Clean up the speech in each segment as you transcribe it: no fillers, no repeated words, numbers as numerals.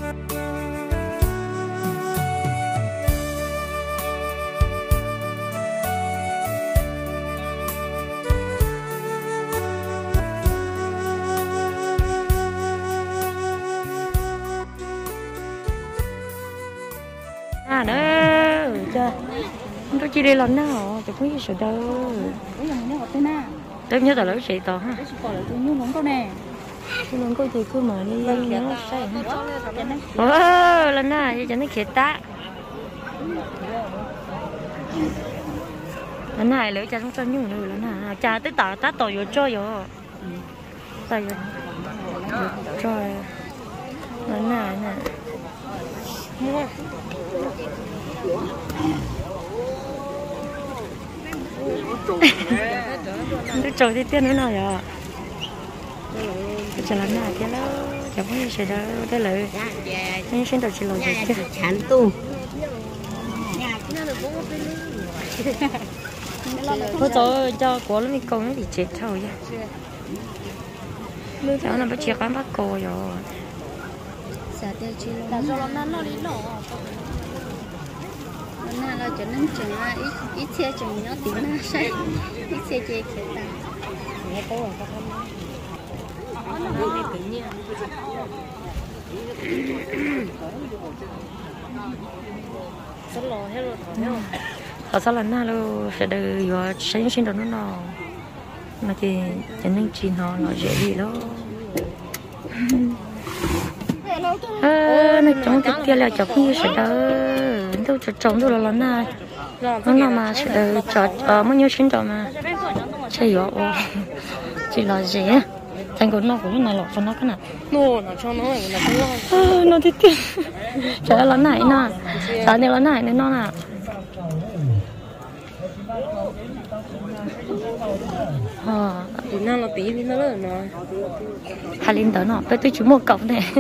à đó chưa tôi chỉ đi lần nào tôi cũng như sợ đâu tôi nhớ là lỗi chị tao ha tôi muốn coi thì cứ mở đi nhớ say lần nào vậy cho nó khét ta lần này lỡ cha không cho nhung nữa lần nào cha tới tao ta tao vô cho vô tao vô cho lần nào nè tôi trồng thì tiền nữa nào vậy? Tôi làm nào thế đó, chẳng có gì đâu, thế là nên xin đầu chỉ làm gì chứ? chán tu. Thôi cho của nó mình công thì chết thôi chứ. Cháu nó bắt chia cán bắt cô rồi. Là do nó đi nổ. Nó là cho nên chừng ít xe chừng nó tiếng nó say, ít xe chơi khét ta. Nghe tôi là không. Nó tự nhiên. Rất lo hết rồi thôi. Ở sau lần nào luôn sẽ được vừa sinh đồ nó mà thì cho nên chỉ nó dễ bị đó. Nó trồng cái kia là chọc như sẽ đỡ, tôi trồng tôi là lần nào nó nào mà sẽ đỡ chọt bao nhiêu sinh trồng mà chơi gió chỉ là gì á thành còn nó cũng này lọt cho nó cái nào Nó cho nó là cái nó thích kia trời lần này nè sáng nay lần này nên nó nào thì nó là tí thì nó lớn rồi. hai linh tới nó tôi chỉ một cọng này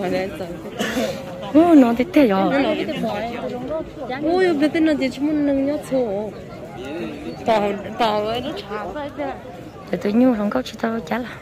nó thích thế rồi ôi bây giờ nó chỉ muốn nâng nhát số tao ấy nó cháo vậy thế để tôi nhu không có chỉ tao chả là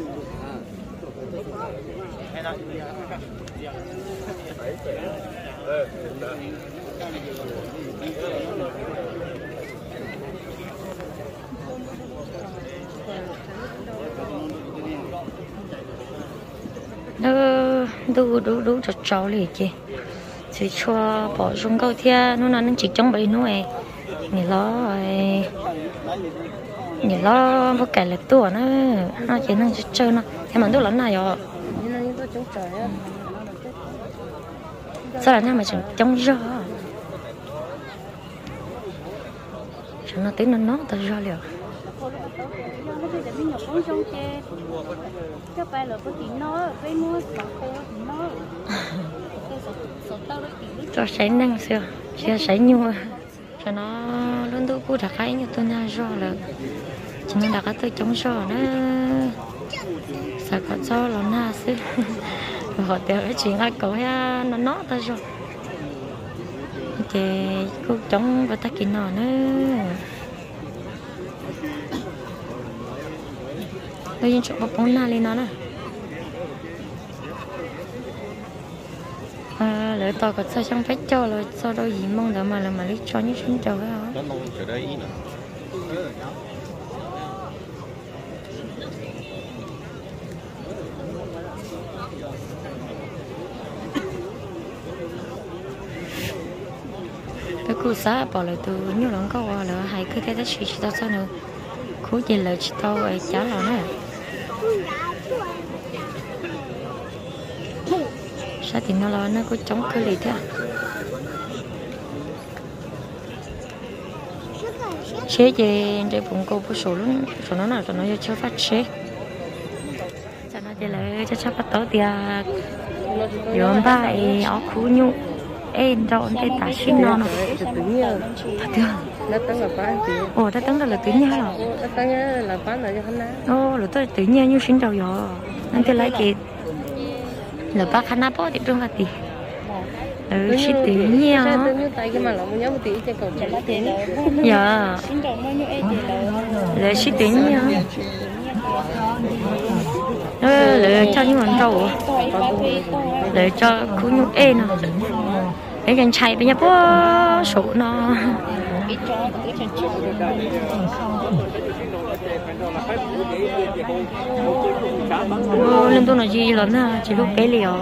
đủ cho cháu liền chị chỉ cho bỏ xuống câu thia nó chỉ trong bầy nó ấy nhìn lo có cái là tua nó chỉ năng chơi nó em mà tôi lớn này rồi sao là mà chẳng trong gió chẳng nó tính nó ta gió liền cho sấy năng xưa chia sấy nhua cho nó luôn tôi cũng đặt cái như tôi na gió là cho nên đặt cái tôi chống gió nó sao có gió là na xưa họ tiêu cái chuyện ai cậu ha nó ta gió thì cũng chống và ta kín nó nữa tôi nhìn chỗ bóng na lên nó nè lỡ tao có sao trong phép cho rồi sau đó gì mong đợi mà là mà lấy cho những sinh trâu hả tôi cứ xả bỏ lại từ nhiều lần có qua là hay cứ thấy chỉ tao sao nữa cố gì lời chỉ tao vậy chả là nè sao thì nó lo nó có chống cơ lì thế chế gì để vùng cô có số luôn số nó nào số nó cho phát chế cho nó thì lại cho phát tao thì rồi ba ấy ở khu nhu em đâu cái ta xin nó nó nó tăng là bán gì ồ ta tăng là tự nhiên rồi nó tăng là bán là cho hắn ná ồ rồi tôi tự nhiên như xin đâu rồi anh thì lấy chị là bác khăn áp thì trong hạt thì xin tự nhiên á tại cái mà là một nhóm tí cho cậu chạy tiền dạ là xin tự nhiên để cho những con trâu để cho khu nhung ê nó để dành chạy bây giờ bố số nó lên tôi nói gì lắm à chỉ lúc bé liều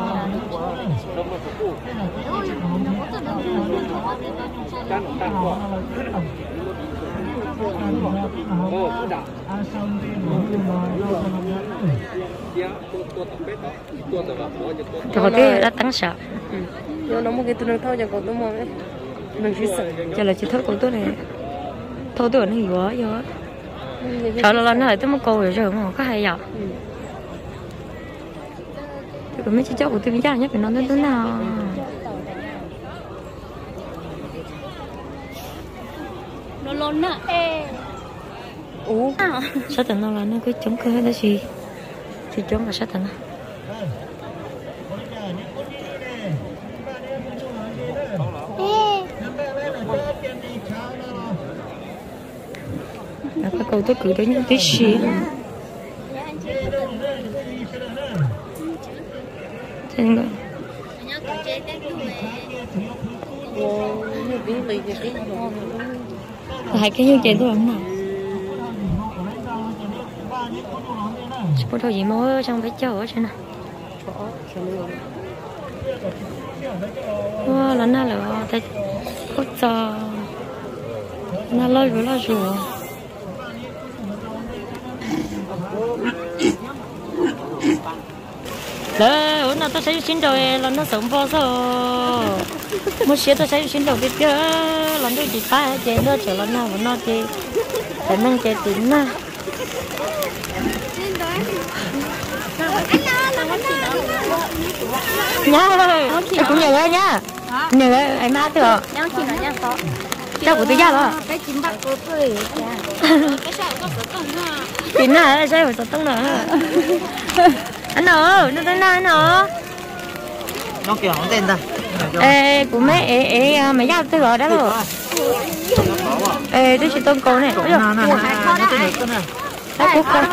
thì có cái đã tăng sợ nó một cái tôi thâu cho con tôi mua đấy mình chỉ sợ cho là chỉ thâu con tôi này thâu tôi nó hiểu á sợ là nó lại tới một câu rồi mà có hay vậy thì mấy chị cháu của tôi bây giờ nhé phải nói đến thế nào nó lớn nè sát tận nó là nó cứ chống cơ đó gì thì chống là sát tận cái câu tôi cử đến những tí xí trên đó hai cái như vậy thôi không nào bắt đầu gì mới trong cái chợ ở trên này wow là na là tại có cho na lo rồi đấy hôm nào tôi sẽ xin rồi là nó sống bao giờ một xíu tôi sẽ xin đầu biết chứ là nó chỉ phải chơi nó chờ là nào nó chơi để mang chơi tính na nhá em cũng nhớ nhá nhớ em má được cháu của tôi ra rồi cái chim bạc của tôi thì nó sẽ phải tông nữa anh ơi nó tới nào anh ơi nó kiểu không tên ta ê của mẹ mày giao tôi gọi đó rồi ê tôi chỉ tôm cô này nó tên được này đấy cút con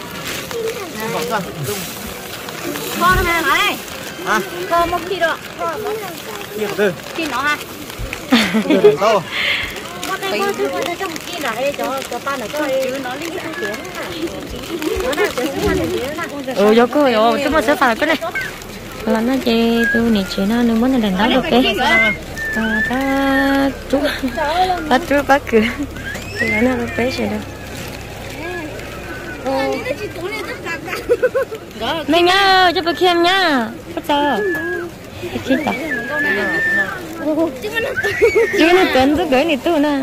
con này này à con một kilo nhiều từ kilo nó ha từ đâu cái con thứ con trong kia là đây cho ba nó cho nó liên quan tiếng nó là cái thứ này vô cô rồi tôi mà sẽ phải cái này là nó chơi tôi này chỉ nó nương món này đàn đó được cái ta chú bác cửa thì nó được bé rồi đâu mẹ nhá cho bác em nhá bắt giờ khi ta chứ nó tuần tôi gửi này tôi nè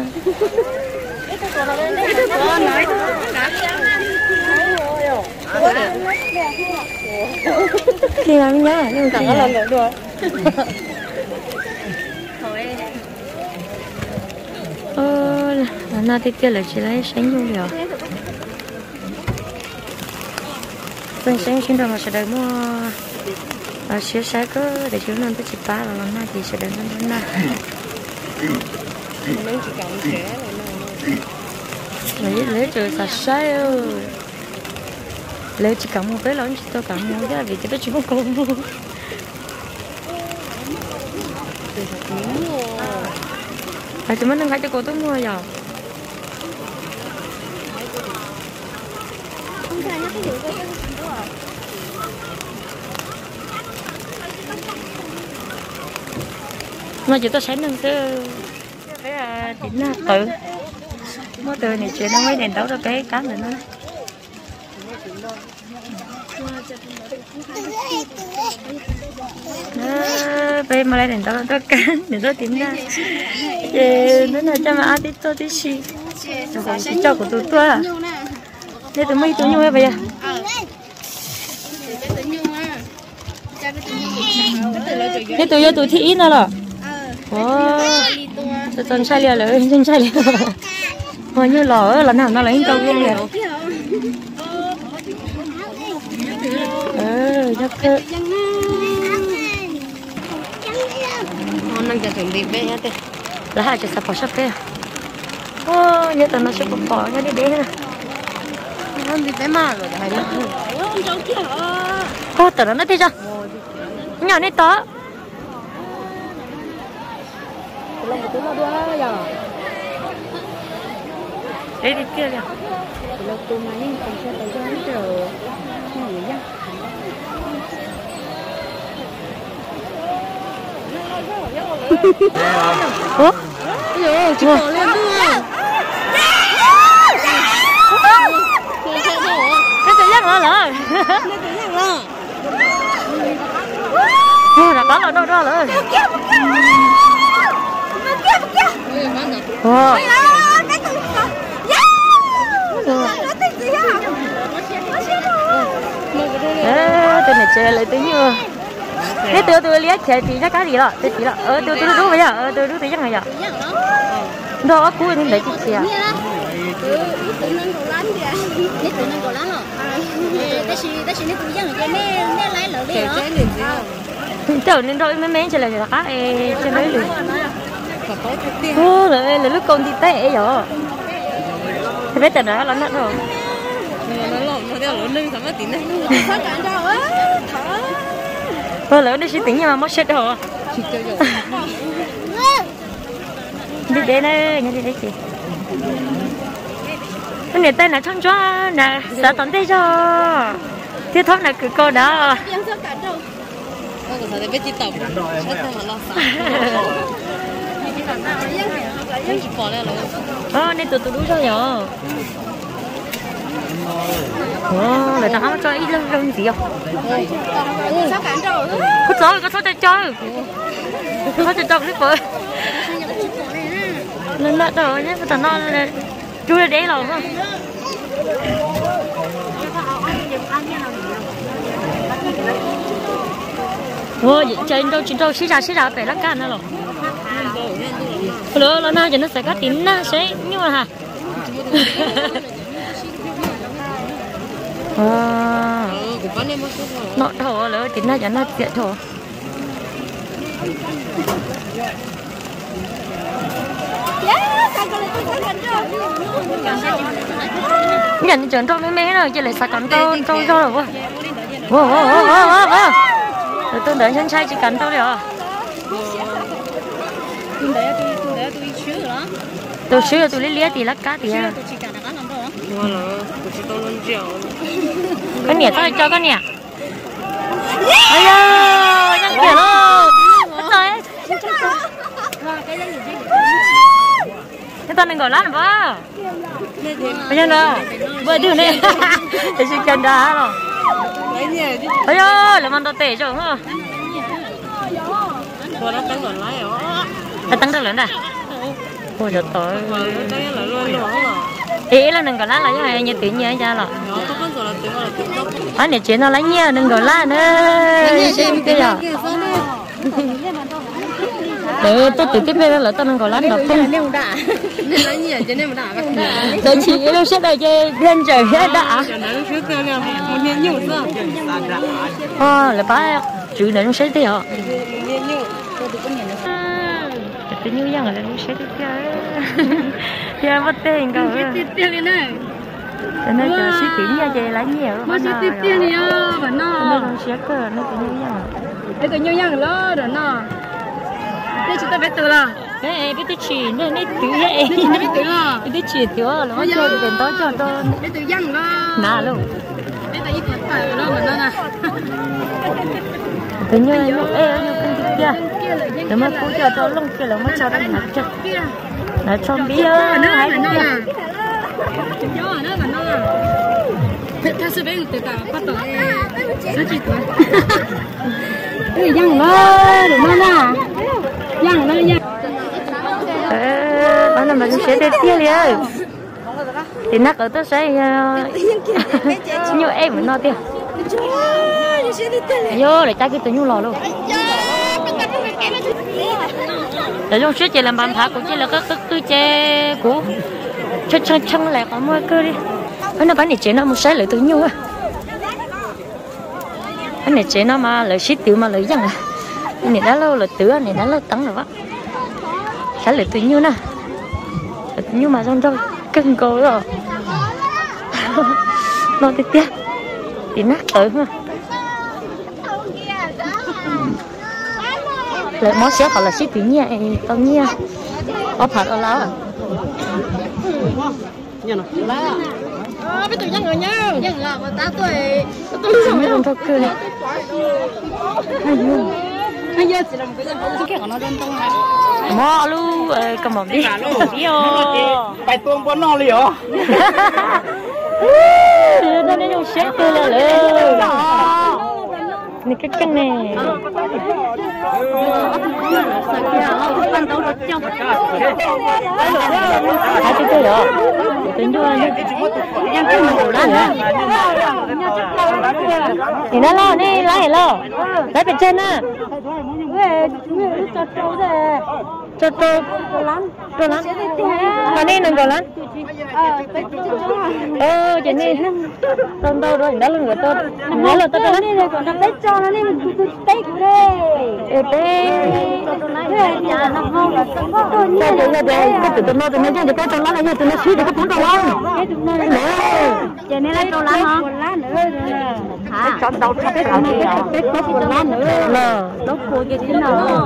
thì làm nhá nhưng chẳng có lần nữa được là na thì kia là chỉ lấy sáng nhung rồi tôi sáng xin rồi mà sẽ đợi mua xíu sáng có để chú nên tôi chỉ ba là na thì sẽ đợi nó na lấy rồi sạch sai ơi lấy chỉ cầm một cái lớn chỉ tôi cầm một cái vì tôi chỉ có con mua à chúng mình đừng khai cho cô tôi mua rồi mà chỉ tôi sáng nâng chứ cái là chính là tự mua từ này chuyện nó mới đèn đấu được cái cám nữa nó bây mà lại đèn đấu được cái để tôi tìm ra nó là cho mà ăn tí tôi tí xí rồi cho của tôi à đây tụi mấy tụi nhau bây giờ cái tụi vô tụi thị ít nữa rồi tôi chân sai liền rồi chân sai liền hồi như lò lần nào nó lấy câu viên liền chắc thế đang chờ chuẩn bị bé nhá tê là hai chục sắp bỏ sắp thế như tụi nó sẽ bỏ nhá đi đấy nè nó đi bé mà rồi hay lắm cô tưởng nó thế chưa nhỏ này to đấy đi kia kìa ủa cái gì chùa lên cái tự giác rồi là có là đâu đó rồi tên này chơi lại tính như thế tôi liếc chạy thì chắc cái gì đó tôi chỉ là tôi đúng bây giờ tôi đúng thì chắc này giờ đó cuối thì lấy chị à chờ nên rồi mấy chơi lại là cá chơi đấy luôn là lúc con đi té rồi thì biết tên đó là nó rồi lớn đi suy tính nhưng mà mất chết rồi đi đến đây đi đấy chị cái này tên là thằng chó nè sợ tận đây cho thế thoát là cứ cô đó nên tụi đúng rồi nhở lại tao cho ít lông gì không có sao chơi có chơi cái vợ lên lợn rồi nhé tao nó chui đấy rồi không trên đâu xí ra phải lắc can nữa rồi lỡ nó nào cho nó sẽ cắt tím na sẽ nhưng mà hả nó thổ lỡ tím na cho nó tiện thổ nhận chuẩn trong mấy rồi chỉ lại sạc cắn tôi rồi tôi đợi chân trai chỉ cắn tôi rồi tôi xưa tôi lấy lía thì lắc cá thì cái nẻ tao cho cái nẻ ây da nhăn kìa luôn cái tao nên gọi lát nữa bây giờ nào vừa đưa này để xin chân đá rồi ây da làm ăn tao tệ rồi hả tôi đã tăng lớn lại rồi đã tăng rất lớn này ôi trời tối ý là đừng gọi lá là như này như tiếng như ra rồi này chuyện nó lấy nha đừng gọi lá nữa xem cái giờ để tôi tự tiếp bên là tôi đừng gọi lá đọc không tôi chỉ đâu sẽ đây chơi lên trời hết đã là ba chữ này nó sẽ thế hả tự nhiên rằng là nó sẽ thế kia mất tiền cả cho nên chờ suy tính nha chị lấy nhiều mất suy tiền đi mà nó sẽ cơ nó tự nhiên rằng lo rồi nó đây chúng ta biết từ là đấy biết chỉ nên biết tự vậy biết tự là biết chỉ tiểu là nó chơi được đó cho tôi biết tự rằng đó nà luôn biết tự nhiên phải nó mà nó nè tự nhiên nó kia nếu mà cô cho tôi lông kia là mới cho nó nặng cho nó cho biết nó hay nó là gió nó mà nó thật sự biết từ cả bắt đầu rất chi tuổi cái giang nó được nó nè giang nó giang bạn làm mình sẽ đi tiếp liền thì nát ở tôi sẽ nhiều em mà no tiền vô để trái cái tự nhiên lò luôn để dùng suýt chỉ làm bàn thảo cũng chỉ là các cứ che cũ chân lại có mua cơ đi nó bán để chế nó một sai lại tự nhiên à cái này chế nó mà lại xít tiểu mà lại rằng à cái này đã lâu là tứa này đã lâu tấn rồi đó sai lại tự nhiên nè nhưng mà trong cưng cô rồi nó tiếp tiếp bị nát tới ha lại món xéo họ là xí tí nhẹ tao nhẹ có phải ở lá à biết tụi dân rồi nhá dân là 18 tuổi mấy con thô cười bây giờ chỉ làm cái dân không cái của nó đơn tông này mò lu cầm một đi bài tuông bốn non liền nó nên dùng xếp cơ là này cái chân này hai cái đó tính đua nhá em cứ mà đổ lan á thì nó lo đi lấy bên trên á cho lắm còn đi đừng có lắm chị đi trong đâu rồi đã lưng của tôi nó là tôi lắm còn nó lấy cho nó đi mình tết đây nhà nó không là không có tôi như vậy cái tụi nó chứ có trong lá này tụi nó suy được cái cuốn đầu lông chị này lấy đầu lá hả lá nữa hả chọn đầu cho cái thằng này tết có một lá nữa là đốt cô cái gì nào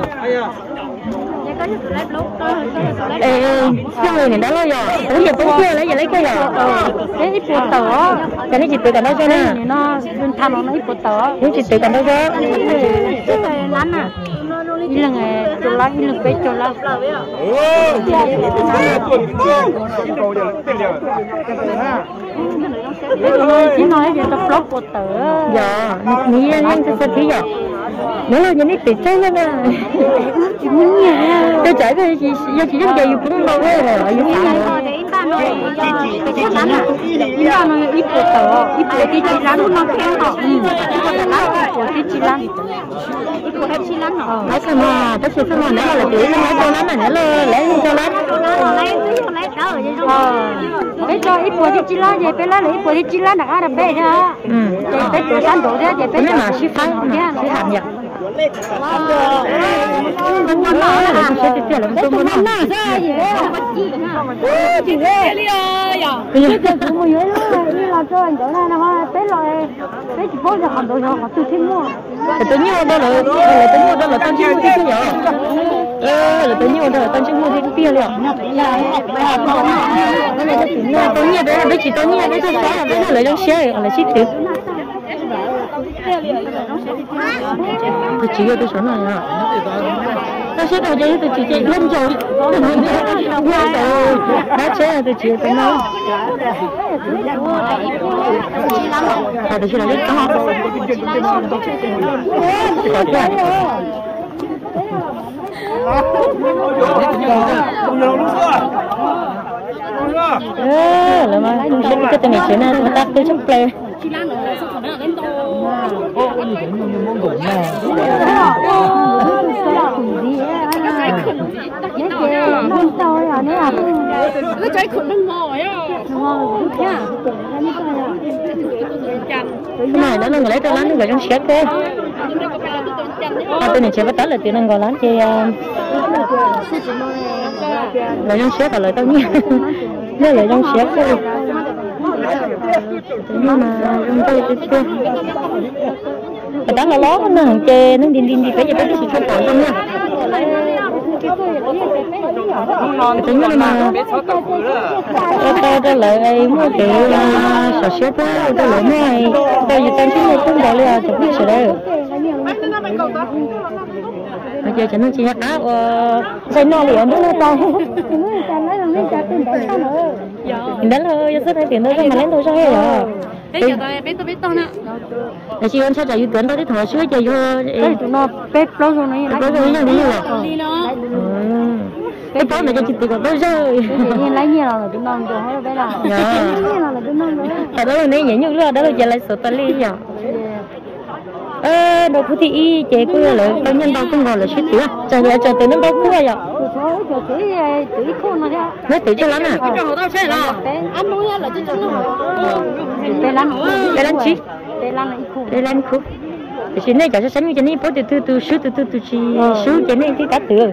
cái người này đó lo rồi, bây giờ tôi chưa lấy cái rồi, cái ít bột tở, cái này chỉ tự cần đâu cho nè, nó tham nó ít bột tở, cái chỉ tự cần đâu cho, cái này lắm à, đi là ngày chỗ lá đi là cái chỗ lá, chỉ nói về tập lót bột tở, dạ, nghĩ anh sẽ thấy vậy. Nếu là những cái tiệc chơi nha, tôi chạy cái gì chỉ giống vậy cũng đâu ấy rồi, giống như này. Cái lắm à, ít là nó ít bột tở, ít bột cái chi lắm nó khéo nó, cái chi lắm, ít bột cái chi lắm nó. nói sao mà, tôi sẽ mà nếu là tuổi nó nói cho lắm mà nếu là lấy cho lắm, lấy đó rồi chứ. Cái cho ít bột cái chi lắm, vậy phải lấy ít bột cái chi lắm là ăn bể đó. Vậy phải tự sản đồ thế, vậy phải. Cái mà ship phán mà ship hàng nhật. Tự nhiên đó là tao chưa mua cái gì là tự nhiên đó là tao chưa mua cái kia liệu cái này tự nhiên đấy chỉ tự nhiên đấy thôi là cái này là trong xe là ship thử tôi chỉ có tôi số này à tôi sẽ đầu giấy tôi chỉ chạy lên rồi đã chế là tôi chỉ có nói tôi chỉ là biết có là mà cái tên này chuyện này người ta tôi chống play cái trái khủng nó ngồi á, cái này đó là người lấy tôi lắm người trong xếp cơ tôi này chưa bắt tới là tiền ngồi lắm thì là trong xếp là tao nhé nếu là trong xếp thôi nhưng mà trong tôi chưa cái đó là lót nó hàng chê nó đi phải giờ cái sự cho tội không nha tự nhiên mà tôi lại mua kiểu sổ xếp đó tôi lại mua tôi giờ tên chúng tôi cũng gọi là chụp biết sửa đây bây giờ chẳng chỉ cá dây no liền đó là tao đó là rất là tiền thôi mà lấy tôi sao hết rồi biết tôi nè là chị con sao chạy tuyến tôi đi thổi sữa chạy vô đấy tụi nó biết lâu rồi này lâu rồi như thế nào đi nó cái tối này cho chị tự còn tôi rơi lấy nhiều là tụi nó rồi hết bé là nhiều là tụi nó rồi tại đó là nên nhảy như đó là giờ lại sổ tali nhỉ đồ phụ thị y chế cứ là bao nhân đâu cũng ngồi là ship tiền chờ từ nó đâu cũng vậy tự khôn mà nó tự cho lắm à ăn nuôi là chứ chúng nó tê lăn chi tê lăn khúc thì xin này cho sáng như thế này bố từ sứ từ chi sứ thế này cái cá từ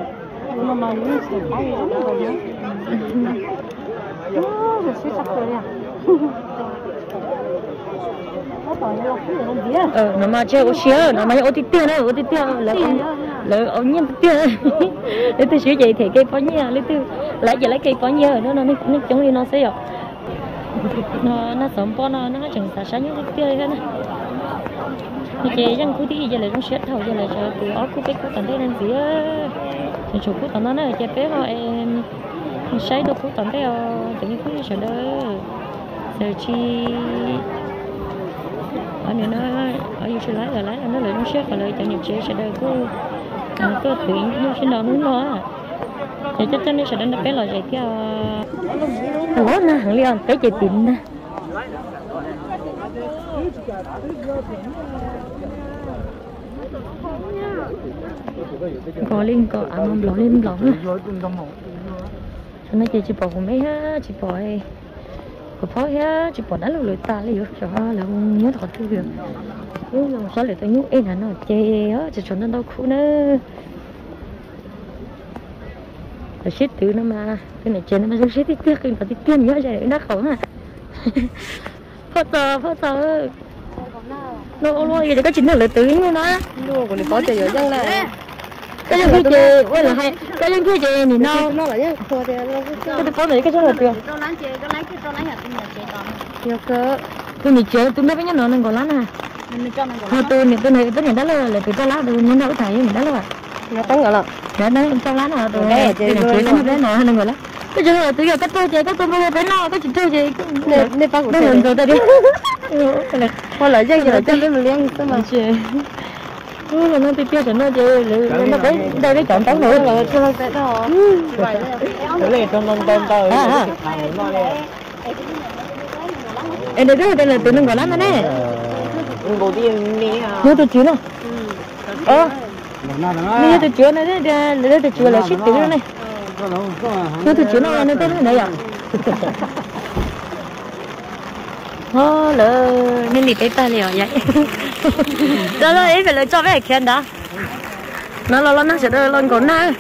nó mà chơi ô xía nó mà ô tít tiền là ông nhiên tiền lấy từ xíu vậy thì cây phó nhia lấy từ lấy cây phó nhia nó chống đi nó sẽ rồi nó sống po nó chẳng xả sáng những cái tiền thế này chị dân cú tí giờ lại cũng xét thầu giờ lại chờ từ ó cú bé cú tận đây đang gì á thì chủ cú tận đó nó chơi bé họ em xây đồ cú tận đây tự nhiên cú sợ đó giờ chi ở này nó ở yêu sẽ lái nó lại nó xét và lại cho nhập chế sẽ đời cô tự nhiên nó sẽ nào muốn nó thì chắc chắn nó sẽ đánh bé là vậy cái lót nè hàng liền cái chơi tìm nè có linh có mông lỏng lên lỏng nó chơi chỉ bỏ của mấy ha chỉ bỏ có phó ha chỉ bỏ đá lùi ta lấy cho là nhớ thật thứ việc nhưng mà sao lại tôi nhúc em là nó chơi á chỉ cho nó đau khổ nữa là shit từ nó mà cái này chơi nó mà shit tiếc cái phải tiếc nhớ vậy nó khổ mà phớt tờ nó lo gì có chuyện nào lại tự nhiên nó luôn còn có chơi ở dân này cái dân kia chơi ôi là hay cái dân kia chơi thì nó là nhá thua thì cái có này cái chỗ là được nhiều cơ tôi này chơi tôi mấy cái nhỏ nó còn lắm à thôi tôi này đó là tôi lá tôi nhớ đâu thầy mình đó là nó tăng gọi là đó trong lá nào tôi này chơi nó bé nọ nó gọi là cái chỗ là tôi giờ cái tôi mới bé nọ cái chuyện tôi gì nên bao nó lần rồi ta đi hoặc là dân giờ chơi với mình liên cơ mà chơi là nó tiếp theo nó chơi nó đấy đây đấy chọn tán nữa là cho nó sẽ đó cái này trong tờ em đây là tụi nó gọi lắm này bộ tiền nè nhớ tôi chưa nè nhớ tôi chưa này đấy tôi chưa là shit từ này nhớ tôi chưa nó tên này à lỡ nên đi tới ta liền vậy đó là ấy phải là cho bé khen đó nó sẽ đỡ lần còn na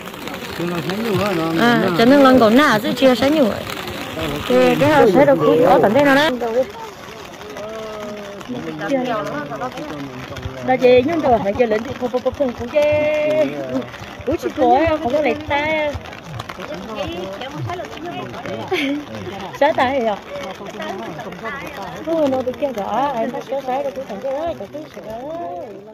cho nên lần còn na chứ chưa sáng nhiều cái họ sẽ được cũng có tận đây nào đấy là gì nhưng rồi phải chơi lên thì không cũng chơi cứ chỉ có không có lệ ta sáng tay rồi nó được kia rõ em ta sẽ được cái thằng cái đó